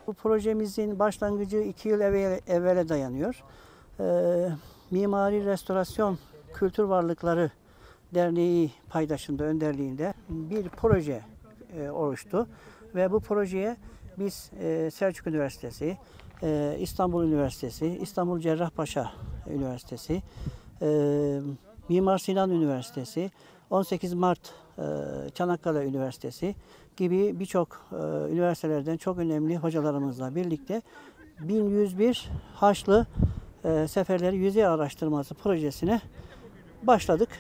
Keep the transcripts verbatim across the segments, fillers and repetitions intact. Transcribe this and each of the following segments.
Bu projemizin başlangıcı iki yıl evvel, evvele dayanıyor. Ee, Mimari Restorasyon Kültür Varlıkları Derneği paydaşında, önderliğinde bir proje e, oluştu. Ve bu projeye biz e, Selçuk Üniversitesi, e, İstanbul Üniversitesi, İstanbul Cerrahpaşa Üniversitesi, e, Mimar Sinan Üniversitesi, on sekiz Mart e, Çanakkale Üniversitesi gibi birçok e, üniversitelerden çok önemli hocalarımızla birlikte bin yüz bir Haçlı e, Seferleri Yüzey Araştırması projesine başladık.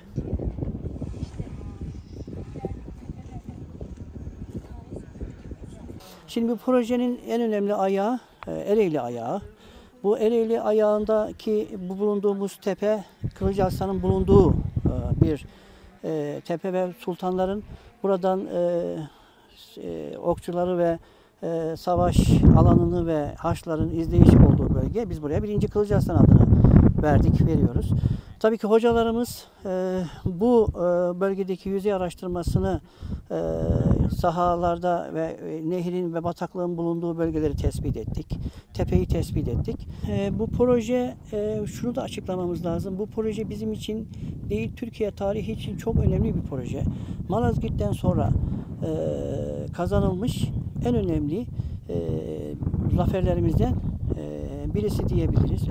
Şimdi bu projenin en önemli ayağı Ereğli ayağı. Bu Ereğli ayağındaki bu bulunduğumuz tepe Kılıçarslan'ın bulunduğu bir tepe ve sultanların buradan okçuları ve savaş alanını ve Haçlıların izleyiş olduğu bölge. Biz buraya birinci Kılıçarslan adını verdik, veriyoruz. Tabii ki hocalarımız e, bu e, bölgedeki yüzey araştırmasını e, sahalarda ve e, nehrin ve bataklığın bulunduğu bölgeleri tespit ettik. Tepeyi tespit ettik. E, bu proje, e, şunu da açıklamamız lazım. Bu proje bizim için değil, Türkiye tarihi için çok önemli bir proje. Malazgirt'ten sonra e, kazanılmış en önemli e, zaferlerimizden e, birisi diyebiliriz.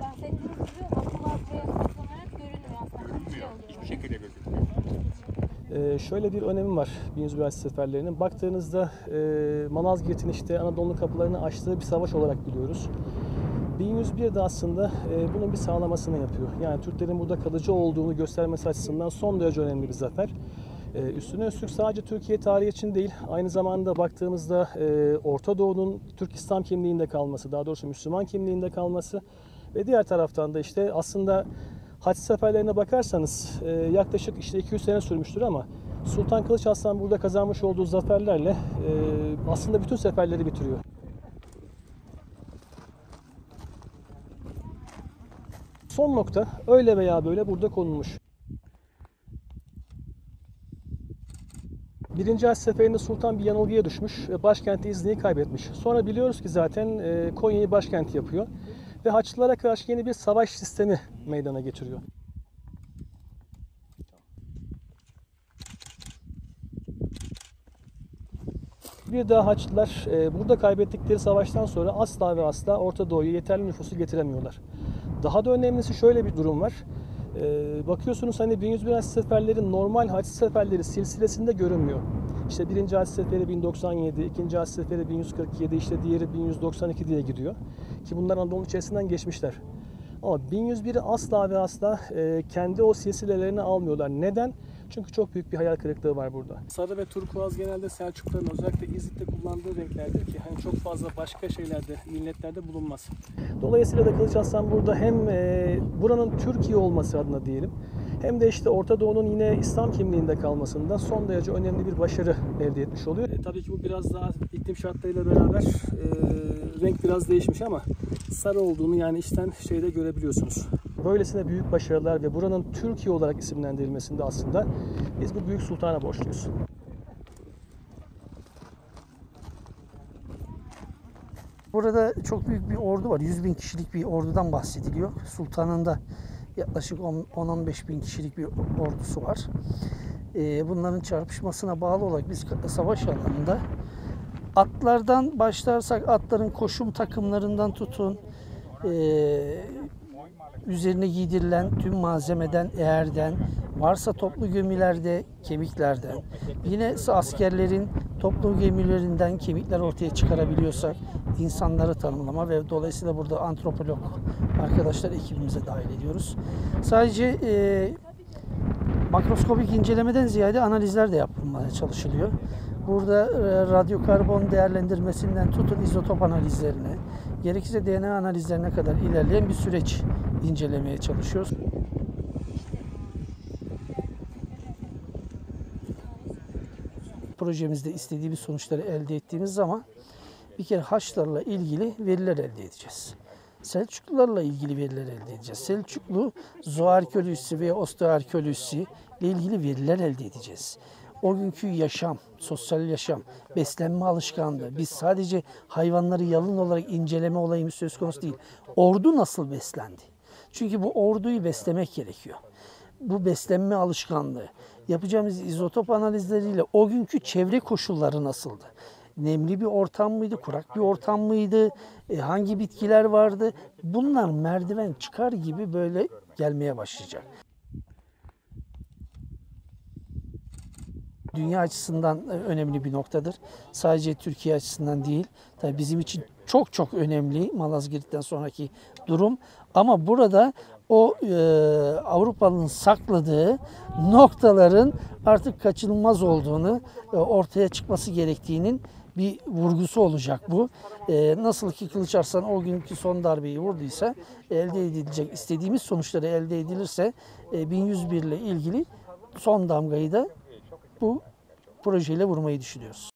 Ee, şöyle bir önemi var bin yüz bir Haçlı Seferlerinin. Baktığınızda e, Malazgirt'in işte Anadolu kapılarını açtığı bir savaş olarak biliyoruz. bin yüz bir de aslında e, bunun bir sağlamasını yapıyor. Yani Türklerin burada kalıcı olduğunu göstermesi açısından son derece önemli bir zafer. E, üstüne üstlük sadece Türkiye tarihi için değil, aynı zamanda baktığımızda e, Orta Doğu'nun Türk İslam kimliğinde kalması, daha doğrusu Müslüman kimliğinde kalması ve diğer taraftan da işte aslında Haçlı seferlerine bakarsanız e, yaklaşık işte iki yüz sene sürmüştür ama Sultan Kılıç Arslan burada kazanmış olduğu zaferlerle e, aslında bütün seferleri bitiriyor. Son nokta öyle veya böyle burada konulmuş. Birinci Haçlı Seferi'nde Sultan bir yanılgıya düşmüş ve başkenti İznik'i kaybetmiş. Sonra biliyoruz ki zaten e, Konya'yı başkent yapıyor ve Haçlılara karşı yeni bir savaş sistemi meydana getiriyor. Bir daha Haçlılar e, burada kaybettikleri savaştan sonra asla ve asla Orta Doğu'ya yeterli nüfusu getiremiyorlar. Daha da önemlisi şöyle bir durum var. E, bakıyorsunuz hani bin yüz bir Haçlı Seferleri normal Haçlı Seferleri silsilesinde görünmüyor. İşte birinci Haçlı Seferi bin doksan yedi, ikinci Haçlı Seferi bin yüz kırk yedi, işte diğeri bin yüz doksan iki diye gidiyor. Ki bunlar Anadolu içerisinden geçmişler. Ama bin yüz biri asla ve asla e, kendi o silsilelerini almıyorlar. Neden? Çünkü çok büyük bir hayal kırıklığı var burada. Sarı ve turkuaz genelde Selçukluların özellikle İznik'te kullandığı renklerdir ki hani çok fazla başka şeylerde, milletlerde bulunmaz. Dolayısıyla da Kılıç Arslan burada hem e, buranın Türkiye olması adına diyelim, hem de işte Orta Doğu'nun yine İslam kimliğinde kalmasında son derece önemli bir başarı elde etmiş oluyor. E, tabii ki bu biraz daha iklim şartlarıyla beraber e, renk biraz değişmiş ama sarı olduğunu yani içten şeyde görebiliyorsunuz. Böylesine büyük başarılar ve buranın Türkiye olarak isimlendirilmesinde aslında biz bu büyük sultana borçluyuz. Burada çok büyük bir ordu var. yüz bin kişilik bir ordudan bahsediliyor. Sultanın da yaklaşık on on beş bin kişilik bir ordusu var. Bunların çarpışmasına bağlı olarak biz savaş alanında atlardan başlarsak atların koşum takımlarından tutun, üzerine giydirilen tüm malzemeden, eğerden, varsa toplu gemilerde kemiklerden, yine askerlerin toplu gemilerinden kemikler ortaya çıkarabiliyorsak insanları tanımlama ve dolayısıyla burada antropolog arkadaşlar ekibimize dahil ediyoruz. Sadece e, makroskopik incelemeden ziyade analizler de yapılmaya çalışılıyor. Burada e, radyokarbon değerlendirmesinden tutun izotop analizlerine, gerekirse D N A analizlerine kadar ilerleyen bir süreç incelemeye çalışıyoruz. Projemizde istediğimiz sonuçları elde ettiğimiz zaman bir kere Haçlılarla ilgili veriler elde edeceğiz. Selçuklularla ilgili veriler elde edeceğiz. Selçuklu zooarkeolojisi veya osteoarkeolojisi ile ilgili veriler elde edeceğiz. o günkü yaşam, sosyal yaşam, beslenme alışkanlığı, biz sadece hayvanları yalın olarak inceleme olayımız söz konusu değil. Ordu nasıl beslendi? Çünkü bu orduyu beslemek gerekiyor. Bu beslenme alışkanlığı, yapacağımız izotop analizleriyle o günkü çevre koşulları nasıldı? Nemli bir ortam mıydı, kurak bir ortam mıydı, e, hangi bitkiler vardı? Bunlar merdiven çıkar gibi böyle gelmeye başlayacak. Dünya açısından önemli bir noktadır. Sadece Türkiye açısından değil. Tabii bizim için çok çok önemli Malazgirt'ten sonraki durum. Ama burada o e, Avrupalı'nın sakladığı noktaların artık kaçınılmaz olduğunu, e, ortaya çıkması gerektiğinin bir vurgusu olacak bu. E, nasıl ki Kılıç Arslan o günkü son darbeyi vurduysa, elde edilecek istediğimiz sonuçları elde edilirse e, bin yüz bir ile ilgili son damgayı da bu projeyle vurmayı düşünüyoruz.